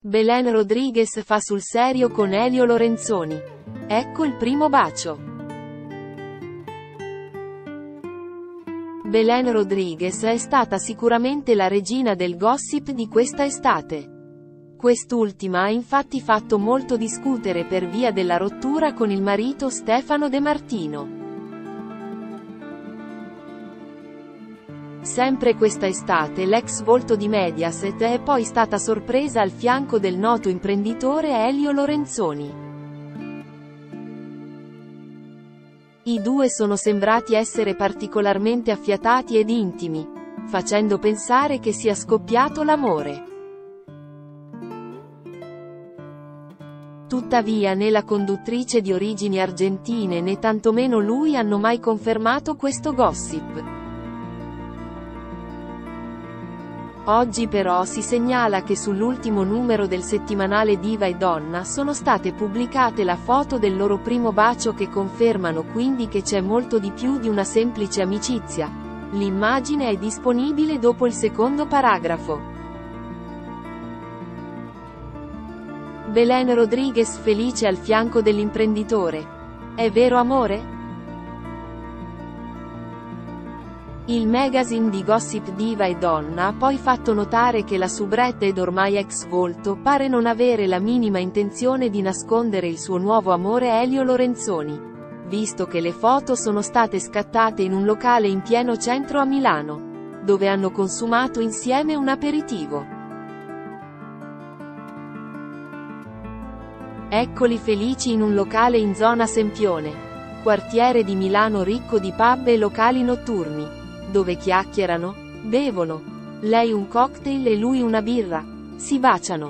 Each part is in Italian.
Belén Rodriguez fa sul serio con Elio Lorenzoni. Ecco il primo bacio. Belén Rodriguez è stata sicuramente la regina del gossip di questa estate. Quest'ultima ha infatti fatto molto discutere per via della rottura con il marito Stefano De Martino. Sempre questa estate l'ex volto di Mediaset è poi stata sorpresa al fianco del noto imprenditore Elio Lorenzoni. I due sono sembrati essere particolarmente affiatati ed intimi, facendo pensare che sia scoppiato l'amore. Tuttavia né la conduttrice di origini argentine né tantomeno lui hanno mai confermato questo gossip. Oggi però si segnala che sull'ultimo numero del settimanale Diva e Donna sono state pubblicate la foto del loro primo bacio che confermano quindi che c'è molto di più di una semplice amicizia. L'immagine è disponibile dopo il secondo paragrafo. Belén Rodriguez felice al fianco dell'imprenditore. È vero amore? Il magazine di Gossip Diva e Donna ha poi fatto notare che la soubrette ed ormai ex volto pare non avere la minima intenzione di nascondere il suo nuovo amore Elio Lorenzoni, visto che le foto sono state scattate in un locale in pieno centro a Milano, dove hanno consumato insieme un aperitivo. Eccoli felici in un locale in zona Sempione, quartiere di Milano ricco di pub e locali notturni, dove chiacchierano, bevono, lei un cocktail e lui una birra, si baciano.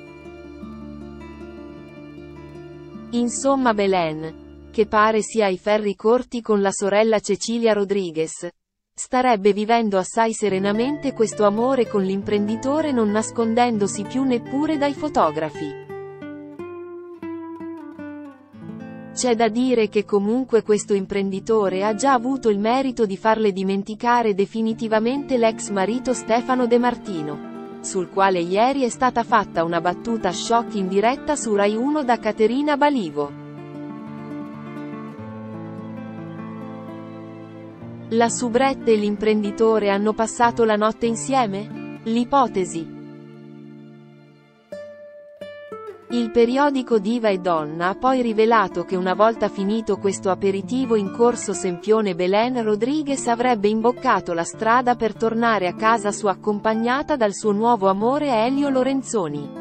Insomma Belén, che pare sia ai ferri corti con la sorella Cecilia Rodriguez, starebbe vivendo assai serenamente questo amore con l'imprenditore non nascondendosi più neppure dai fotografi. C'è da dire che comunque questo imprenditore ha già avuto il merito di farle dimenticare definitivamente l'ex marito Stefano De Martino, sul quale ieri è stata fatta una battuta shock in diretta su Rai 1 da Caterina Balivo. La soubrette e l'imprenditore hanno passato la notte insieme? L'ipotesi. Il periodico Diva e Donna ha poi rivelato che una volta finito questo aperitivo in corso Sempione Belén Rodriguez avrebbe imboccato la strada per tornare a casa sua accompagnata dal suo nuovo amore Elio Lorenzoni.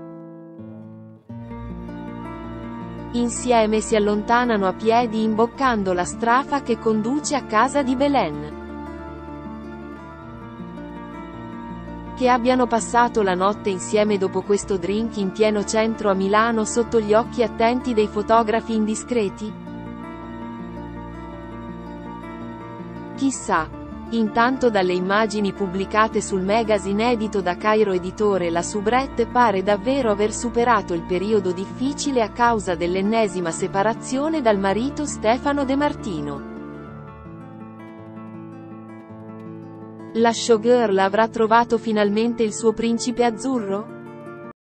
Insieme si allontanano a piedi imboccando la strafa che conduce a casa di Belén. Che abbiano passato la notte insieme dopo questo drink in pieno centro a Milano sotto gli occhi attenti dei fotografi indiscreti? Chissà. Intanto dalle immagini pubblicate sul magazine edito da Cairo Editore la soubrette pare davvero aver superato il periodo difficile a causa dell'ennesima separazione dal marito Stefano De Martino. La showgirl avrà trovato finalmente il suo principe azzurro?